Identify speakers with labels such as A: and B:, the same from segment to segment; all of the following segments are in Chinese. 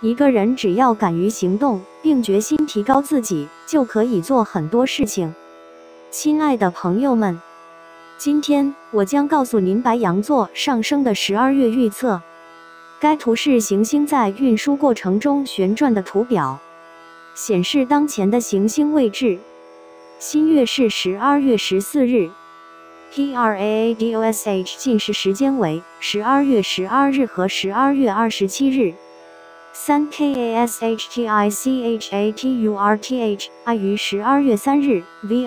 A: 一个人只要敢于行动，并决心提高自己，就可以做很多事情。亲爱的朋友们，今天我将告诉您白羊座上升的12月预测。该图是行星在运输过程中旋转的图表，显示当前的行星位置。新月是12月14日 ，PRAADOSH 近视时间为12月12日和12月27日。3KASHTICHATURTH I 于12月3日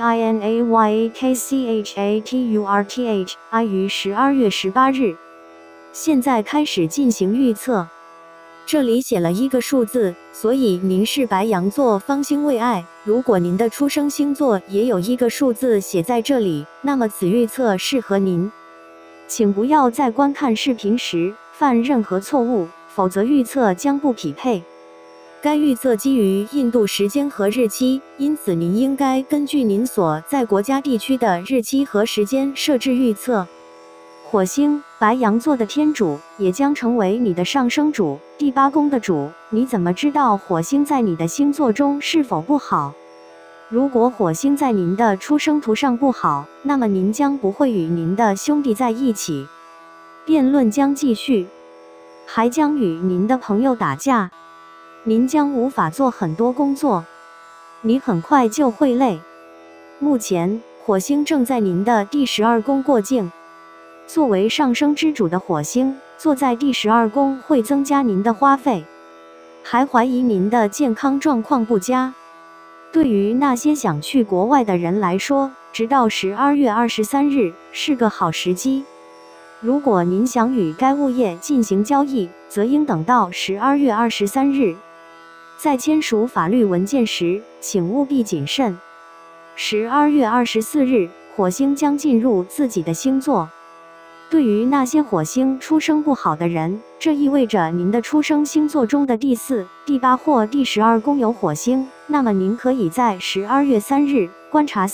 A: ，VINAYAKCHATURTH I 于12月18日。现在开始进行预测。这里写了一个数字，所以您是白羊座，方兴未艾。如果您的出生星座也有一个数字写在这里，那么此预测适合您。请不要在观看视频时犯任何错误，否则预测将不匹配。该预测基于印度时间和日期，因此您应该根据您所在国家地区的日期和时间设置预测。火星，白羊座的天主，也将成为你的上升主，第8宫的主。你怎么知道火星在你的星座中是否不好？如果火星在您的出生图上不好，那么您将不会与您的兄弟在一起，辩论将继续，还将与您的朋友打架，您将无法做很多工作，你很快就会累。目前，火星正在您的第12宫过境。作为上升之主的火星坐在第12宫会增加您的花费，还怀疑您的健康状况不佳。对于那些想去国外的人来说，直到12月23日是个好时机。如果您想与该物业进行交易，则应等到12月23日。在签署法律文件时，请务必谨慎。12月24日，火星将进入自己的星座。对于那些火星出生不好的人，这意味着您的出生星座中的第4、第8或第12宫有火星，那么您可以在12月3日观察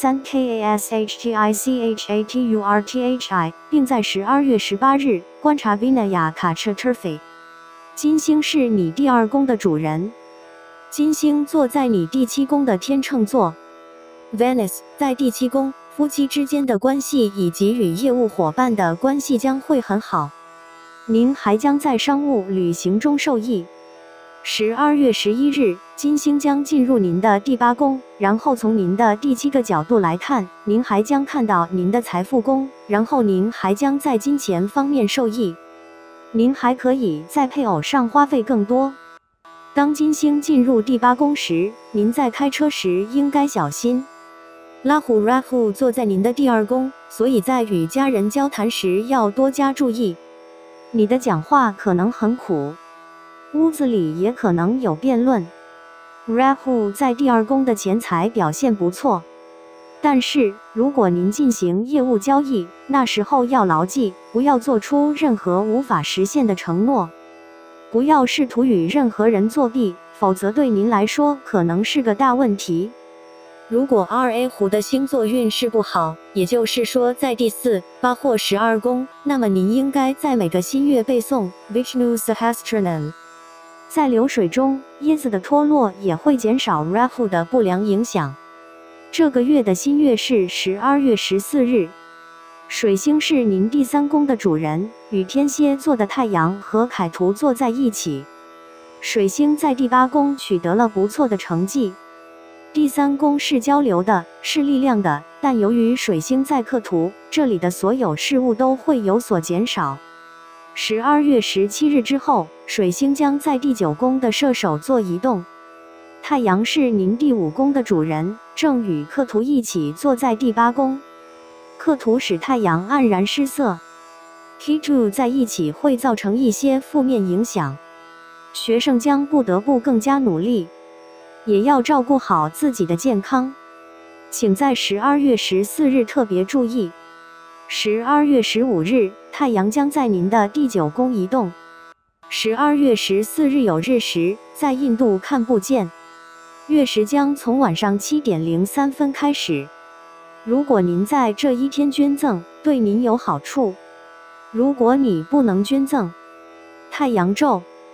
A: 3KASHTICHATURTHI， 并在12月18日观察 Vinaya-Kachaturthi。金星是你第2宫的主人，金星坐在你第7宫的天秤座 ，Venus 在第7宫。夫妻之间的关系以及与业务伙伴的关系将会很好，您还将在商务旅行中受益。12月11日，金星将进入您的第8宫，然后从您的第7个角度来看，您还将看到您的财富宫，然后您还将在金钱方面受益。您还可以在配偶上花费更多。当金星进入第8宫时，您在开车时应该小心。拉虎 Rahu 坐在您的第2宫，所以在与家人交谈时要多加注意。你的讲话可能很苦，屋子里也可能有辩论。Rahu 在第2宫的钱财表现不错，但是如果您进行业务交易，那时候要牢记，不要做出任何无法实现的承诺。不要试图与任何人作弊，否则对您来说可能是个大问题。如果 RA 湖的星座运势不好，也就是说在第4、8或12宫，那么您应该在每个新月背诵 Vishnu Sahasranam。在流水中，椰子的脱落也会减少 Rahu 的不良影响。这个月的新月是12月14日。水星是您第3宫的主人，与天蝎座的太阳和凯图坐在一起。水星在第8宫取得了不错的成绩。第3宫是交流的，是力量的，但由于水星在克图，这里的所有事物都会有所减少。12月17日之后，水星将在第9宫的射手座移动。太阳是您第5宫的主人，正与克图一起坐在第8宫。克图使太阳黯然失色。Ketu 在一起会造成一些负面影响，学生将不得不更加努力。也要照顾好自己的健康，请在12月14日特别注意。12月15日，太阳将在您的第9宫移动。12月14日有日食，在印度看不见。月食将从晚上7点03分开始。如果您在这一天捐赠，对您有好处。如果你不能捐赠，太阳咒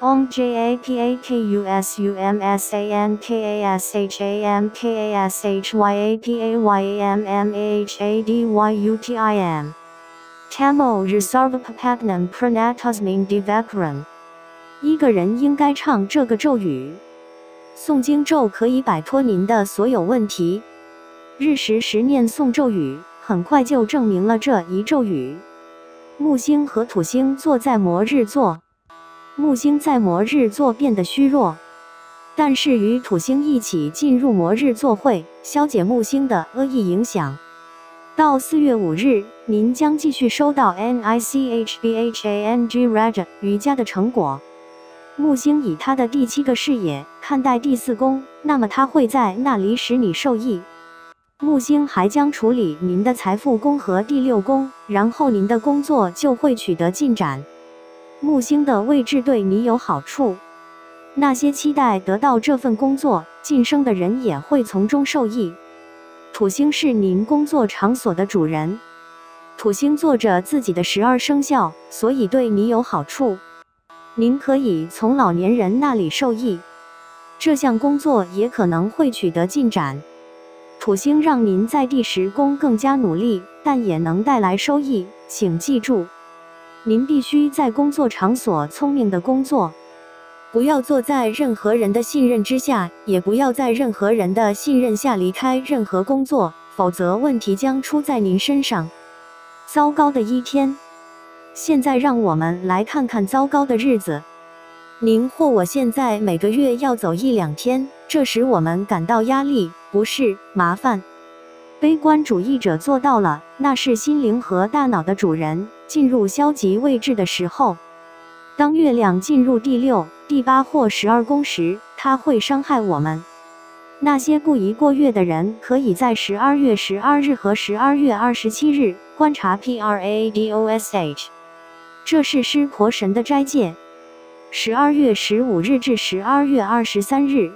A: Om JAPAKUSUMSANKASHAMKASHYAPAYAMMAHADYUTIM Tamo Risarvapapagnan Pranatasmin Devakaran。一个人应该唱这个咒语，诵经咒可以摆脱您的所有问题。日时时念诵咒语，很快就证明了这一咒语。木星和土星坐在摩日座，木星在摩日座变得虚弱，但是与土星一起进入摩日座会消解木星的恶意影响。到4月5日，您将继续收到 NICHBHANG Raja 瑜伽的成果。木星以它的第7个视野看待第4宫，那么它会在那里使你受益。木星还将处理您的财富宫和第6宫，然后您的工作就会取得进展。木星的位置对你有好处，那些期待得到这份工作晋升的人也会从中受益。土星是您工作场所的主人，土星做着自己的12生肖，所以对你有好处。您可以从老年人那里受益，这项工作也可能会取得进展。土星让您在第10宫更加努力，但也能带来收益。请记住，您必须在工作场所聪明的工作，不要坐在任何人的信任之下，也不要在任何人的信任下离开任何工作，否则问题将出在您身上。糟糕的一天。现在让我们来看看糟糕的日子。您或我现在每个月要走1-2天，这使我们感到压力，不是麻烦。悲观主义者做到了，那是心灵和大脑的主人进入消极位置的时候。当月亮进入第6、第8或12宫时，它会伤害我们。那些不宜过月的人可以在12月12日和12月27日观察 PRADOSH。这是湿婆神的斋戒，12月15日至12月23日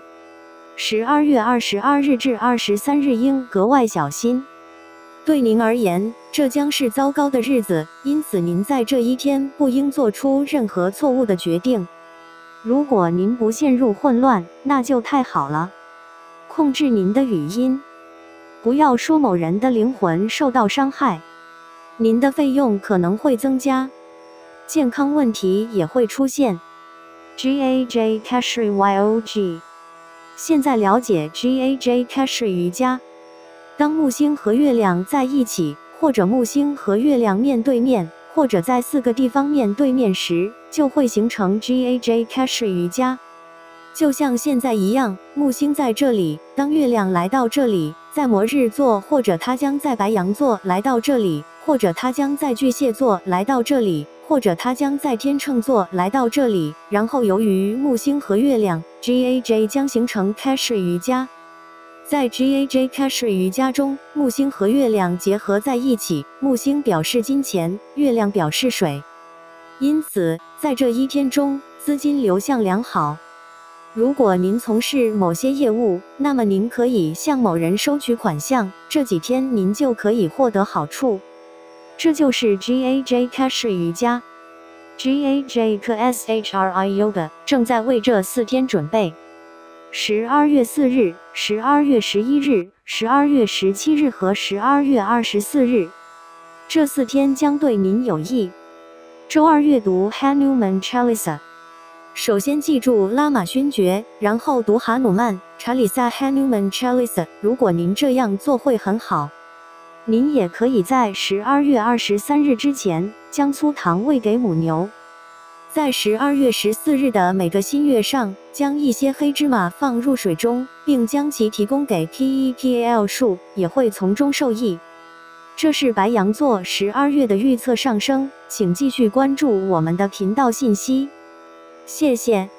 A: ，12月22日至23日应格外小心。对您而言，这将是糟糕的日子，因此您在这一天不应做出任何错误的决定。如果您不陷入混乱，那就太好了。控制您的语音，不要说某人的灵魂受到伤害。您的费用可能会增加。健康问题也会出现。GAJ Kashri YOG。现在了解 GAJ Kashri 瑜伽。当木星和月亮在一起，或者木星和月亮面对面，或者在4个地方面对面时，就会形成 GAJ Kashri 瑜伽。就像现在一样，木星在这里，当月亮来到这里，在摩日座，或者它将在白羊座来到这里，或者它将在巨蟹座来到这里，或者它将在天秤座来到这里，然后由于木星和月亮 ，GAJ 将形成 Kashri 瑜伽。在 GAJ Kashri 瑜伽中，木星和月亮结合在一起，木星表示金钱，月亮表示水。因此，在这一天中，资金流向良好。如果您从事某些业务，那么您可以向某人收取款项，这几天您就可以获得好处。这就是 GAJ Kashri 瑜伽。GAJ KSHRI Yoga 正在为这4天准备。12月4日、12月11日、12月17日和12月24日，这4天将对您有益。周二阅读 Hanuman Chalisa。首先记住拉玛勋诀，然后读哈努曼查理萨 Hanuman Chalisa。如果您这样做会很好。您也可以在12月23日之前将粗糖喂给母牛。在12月14日的每个新月上，将一些黑芝麻放入水中，并将其提供给 PEPAL 树，也会从中受益。这是白羊座12月的预测上升，请继续关注我们的频道信息。谢谢。